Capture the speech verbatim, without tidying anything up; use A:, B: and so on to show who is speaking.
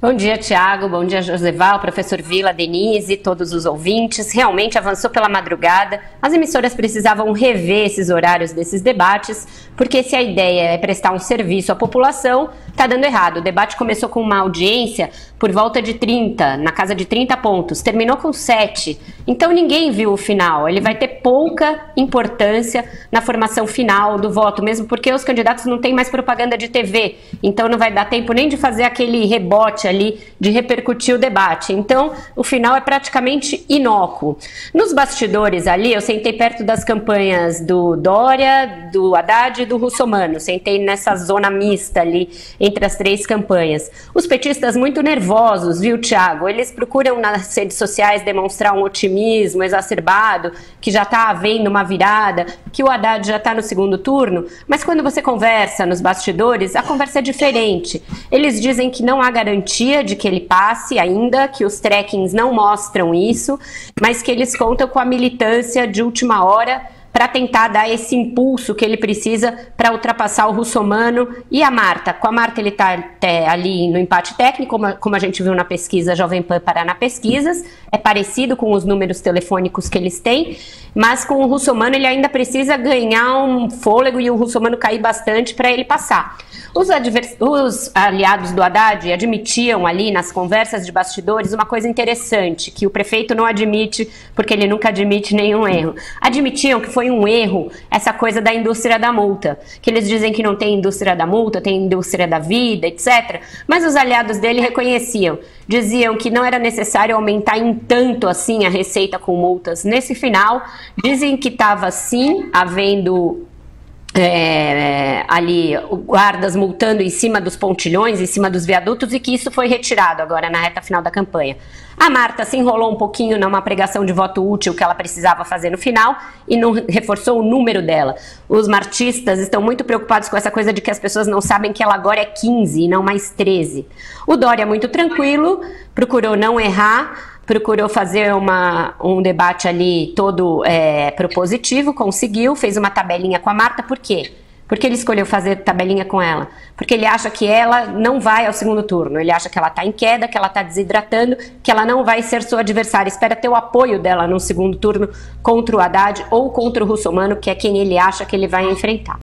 A: Bom dia, Tiago. Bom dia, Joseval, professor Vila, Denise, todos os ouvintes. Realmente avançou pela madrugada. As emissoras precisavam rever esses horários desses debates, porque se a ideia é prestar um serviço à população, está dando errado. O debate começou com uma audiência por volta de trinta, na casa de trinta pontos, terminou com sete. Então ninguém viu o final. Ele vai ter pouca importância na formação final do voto, mesmo porque os candidatos não têm mais propaganda de T V. Então não vai dar tempo nem de fazer aquele rebote ali, de repercutir o debate. Então o final é praticamente inócuo. Nos bastidores ali, eu sentei perto das campanhas do Dória, do Haddad e do Russomano. Sentei nessa zona mista ali, entre as três campanhas. Os petistas muito nervosos, viu, Tiago? Eles procuram nas redes sociais demonstrar um otimismo exacerbado, que já está havendo uma virada, que o Haddad já está no segundo turno, mas quando você conversa nos bastidores, a conversa é diferente. Eles dizem que não há garantia de que ele passe ainda, que os trackings não mostram isso, mas que eles contam com a militância de última hora para tentar dar esse impulso que ele precisa para ultrapassar o Russomano e a Marta. Com a Marta ele está ali no empate técnico, como, como a gente viu na pesquisa Jovem Pan Paraná Pesquisas, é parecido com os números telefônicos que eles têm, mas com o Russomano ele ainda precisa ganhar um fôlego e o Russomano cair bastante para ele passar. Os, os aliados do Haddad admitiam ali nas conversas de bastidores uma coisa interessante, que o prefeito não admite, porque ele nunca admite nenhum erro. Admitiam que foi um erro essa coisa da indústria da multa, que eles dizem que não tem indústria da multa, tem indústria da vida, etcétera. Mas os aliados dele reconheciam, diziam que não era necessário aumentar em tanto assim a receita com multas. Nesse final, dizem que estava sim havendo É, ali guardas multando em cima dos pontilhões, em cima dos viadutos, e que isso foi retirado agora na reta final da campanha. A Marta se enrolou um pouquinho numa pregação de voto útil que ela precisava fazer no final e não reforçou o número dela. Os martistas estão muito preocupados com essa coisa de que as pessoas não sabem que ela agora é quinze e não mais treze. O Dória, muito tranquilo, procurou não errar, procurou fazer uma, um debate ali todo é, propositivo, conseguiu, fez uma tabelinha com a Marta. Por quê? Porque ele escolheu fazer tabelinha com ela? Porque ele acha que ela não vai ao segundo turno, ele acha que ela está em queda, que ela está desidratando, que ela não vai ser sua adversária, espera ter o apoio dela no segundo turno contra o Haddad ou contra o Russomano, que é quem ele acha que ele vai enfrentar.